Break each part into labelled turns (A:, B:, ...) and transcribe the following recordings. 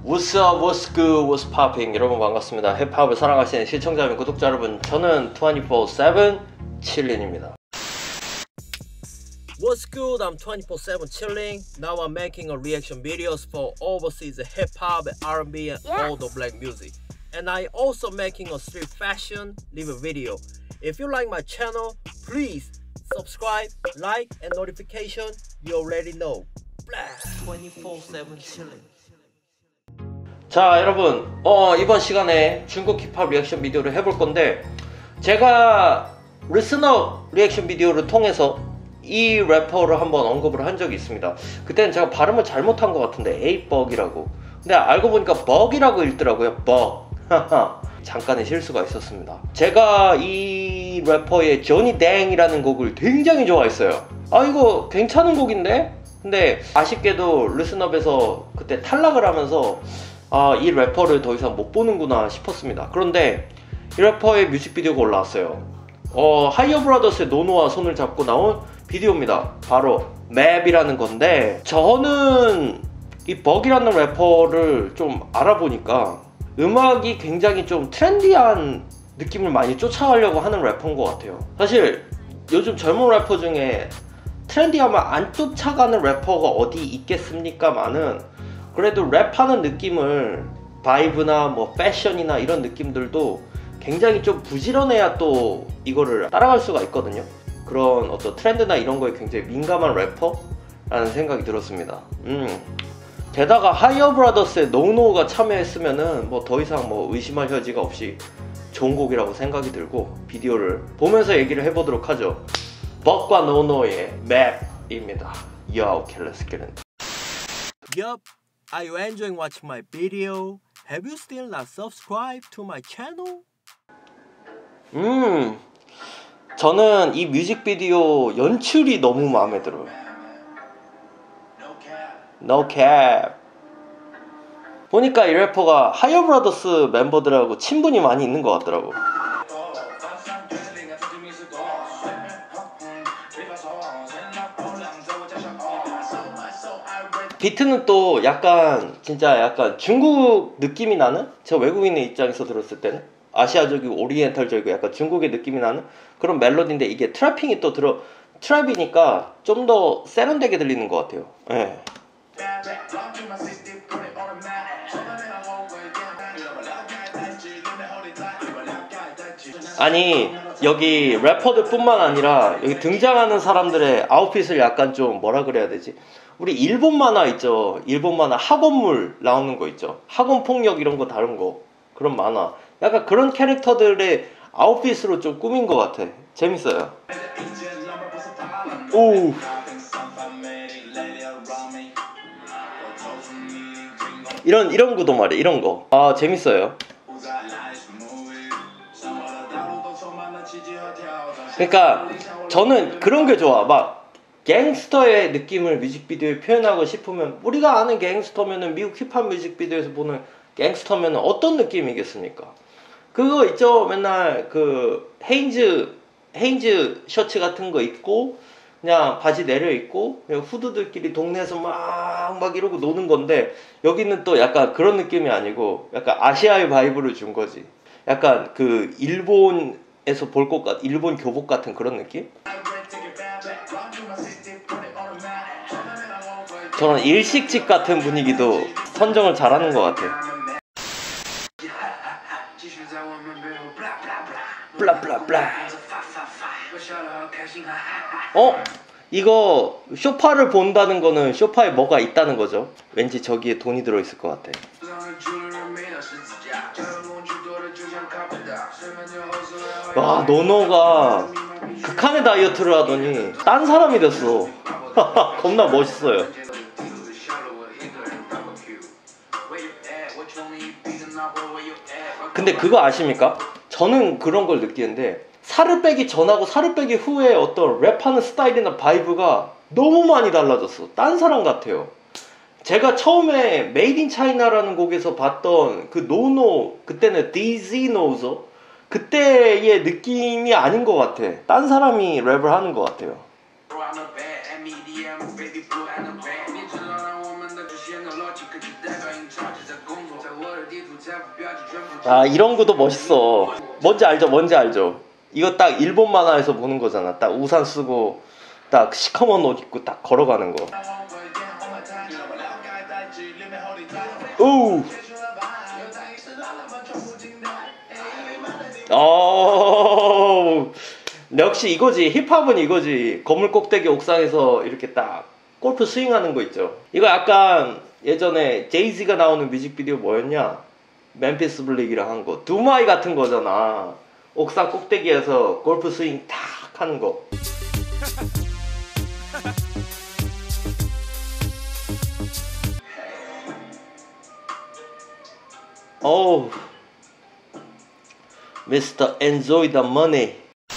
A: What's up, what's good, what's popping? 여러분 반갑습니다. 힙합을 사랑하시는 시청자 및 구독자 여러분, 저는 24/7 칠린입니다. What's good? I'm 24/7 chilling. Now I'm making a reaction videos for overseas hip-hop, R&B and all the black music. And I also making a street fashion review video. If you like my channel, please subscribe, like and notification. You already know. 24/7 chilling. 자 여러분, 이번 시간에 중국 힙합 리액션 비디오를 해볼 건데, 제가 리스너 리액션 비디오를 통해서 이 래퍼를 한번 언급을 한 적이 있습니다. 그때는 제가 발음을 잘못한 것 같은데 에이벅이라고, 근데 알고 보니까 벅이라고 읽더라고요. 벅. 잠깐의 실수가 있었습니다. 제가 이 래퍼의 조니 댕이라는 곡을 굉장히 좋아했어요. 아, 이거 괜찮은 곡인데? 근데 아쉽게도 리스너에서 그때 탈락을 하면서 이 래퍼를 더 이상 못 보는구나 싶었습니다. 그런데 이 래퍼의 뮤직비디오가 올라왔어요. 하이어 브라더스의 노노와 손을 잡고 나온 비디오입니다. 바로 맵이라는 건데, 저는 이 벅이라는 래퍼를 좀 알아보니까 음악이 굉장히 좀 트렌디한 느낌을 많이 쫓아가려고 하는 래퍼인 것 같아요. 사실 요즘 젊은 래퍼 중에 트렌디하면 안 쫓아가는 래퍼가 어디 있겠습니까마는, 그래도 랩하는 느낌을, 바이브나 뭐 패션이나 이런 느낌들도 굉장히 좀 부지런해야 또 이거를 따라갈 수가 있거든요. 그런 어떤 트렌드나 이런 거에 굉장히 민감한 래퍼라는 생각이 들었습니다. 게다가 하이어 브라더스의 노노가 참여했으면은 뭐 더 이상 뭐 의심할 여지가 없이 좋은 곡이라고 생각이 들고, 비디오를 보면서 얘기를 해보도록 하죠. 벅과 노노의 맵입니다. Yo, okay, let's get it. Yup, are you enjoying watching my video? Have you still not subscribed to my channel? 저는 이 뮤직비디오 연출이 너무 마음에 들어요. No cap. 보니까 이 래퍼가 하이어 브라더스 멤버들하고 친분이 많이 있는 것 같더라고. 비트는 또 약간 진짜 약간 중국 느낌이 나는, 저 외국인의 입장에서 들었을 때는 아시아적이고 오리엔탈적이고 약간 중국의 느낌이 나는 그런 멜로디인데, 이게 트래핑이 또 트랩이니까 좀 더 세련되게 들리는 것 같아요. 네. 아니, 여기 래퍼들 뿐만 아니라 여기 등장하는 사람들의 아웃핏을 약간 좀 뭐라 그래야 되지? 우리 일본 만화 있죠? 일본 만화 학원물 나오는 거 있죠? 학원 폭력 이런 거 다른 거, 그런 만화, 약간 그런 캐릭터들의 아웃핏으로 좀 꾸민 것 같아. 재밌어요. 오. 이런 구도 말이야. 이런 거. 아, 재밌어요. 그러니까 저는 그런 게 좋아. 막 갱스터의 느낌을 뮤직비디오에 표현하고 싶으면, 우리가 아는 갱스터면은, 미국 힙합 뮤직비디오에서 보는 갱스터면은 어떤 느낌이겠습니까? 그거 있죠. 맨날 그 헤인즈 셔츠 같은 거 입고 그냥 바지 내려 입고 그냥 후드들끼리 동네에서 막 이러고 노는 건데, 여기는 또 약간 그런 느낌이 아니고 약간 아시아의 바이브를 준 거지. 약간 그 일본에서 볼 것 같은 일본 교복 같은 그런 느낌? 저는 일식집 같은 분위기도 선정을 잘하는 것 같아요. 블라블라블라. 이거 쇼파를 본다는 거는 쇼파에 뭐가 있다는 거죠. 왠지 저기에 돈이 들어있을 것 같아. 와, 노노가 극한의 다이어트를 하더니 딴 사람이 됐어. 겁나 멋있어요. 근데 그거 아십니까? 저는 그런 걸 느끼는데, 살을 빼기 전하고 살을 빼기 후에 어떤 랩하는 스타일이나 바이브가 너무 많이 달라졌어. 딴 사람 같아요. 제가 처음에 메이드 인 차이나라는 곡에서 봤던 그 노노, 그때는 DZ 노우서, 그때의 느낌이 아닌 것 같아. 딴 사람이 랩을 하는 것 같아요. 아 이런 것도 멋있어. 뭔지 알죠? 뭔지 알죠? 이거 딱 일본 만화에서 보는 거잖아. 딱 우산 쓰고 딱 시커먼 옷 입고 딱 걸어가는 거. 오. 역시 이거지. 힙합은 이거지. 건물 꼭대기 옥상에서 이렇게 딱 골프 스윙하는 거 있죠. 이거 약간 예전에 제이지가 나오는 뮤직비디오 뭐였냐? 멤피스 블릭이랑 한 거. 두마이 같은 거잖아. 옥상 꼭대기에서 골프 스윙 탁 하는 거. 어우, Mr. Enjoy the Money.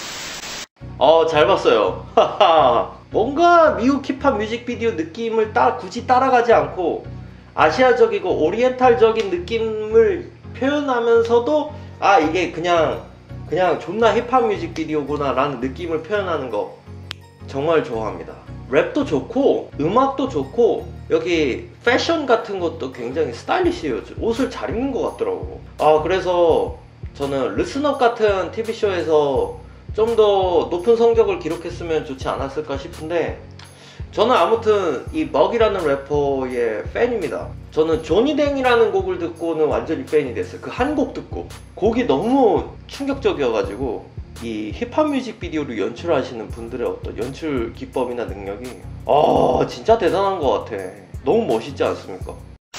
A: 잘 봤어요. 뭔가 미국 힙합 뮤직비디오 느낌을 굳이 따라가지 않고 아시아적이고 오리엔탈적인 느낌을 표현하면서도 이게 그냥 존나 힙합 뮤직비디오구나 라는 느낌을 표현하는 거 정말 좋아합니다. 랩도 좋고 음악도 좋고 여기 패션 같은 것도 굉장히 스타일리시해요. 옷을 잘 입는 것 같더라고. 그래서 저는 리스너 같은 TV쇼에서 좀 더 높은 성적을 기록했으면 좋지 않았을까 싶은데, 저는 아무튼 이 먹이라는 래퍼의 팬입니다. 저는 조니댕이라는 곡을 듣고는 완전히 팬이 됐어요. 그 한 곡 듣고. 곡이 너무 충격적이어가지고 이 힙합 뮤직비디오를 연출하시는 분들의 어떤 연출 기법이나 능력이 진짜 대단한 것 같아. 너무 멋있지 않습니까?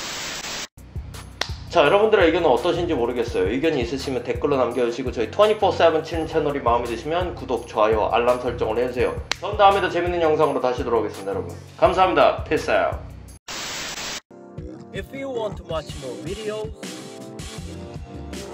A: 자, 여러분들의 의견은 어떠신지 모르겠어요. 의견이 있으시면 댓글로 남겨주시고 저희 24/7 채널이 마음에 드시면 구독, 좋아요, 알람 설정을 해주세요. 전 다음에도 재밌는 영상으로 다시 돌아오겠습니다, 여러분. 감사합니다. Peace out. If you want to watch more videos,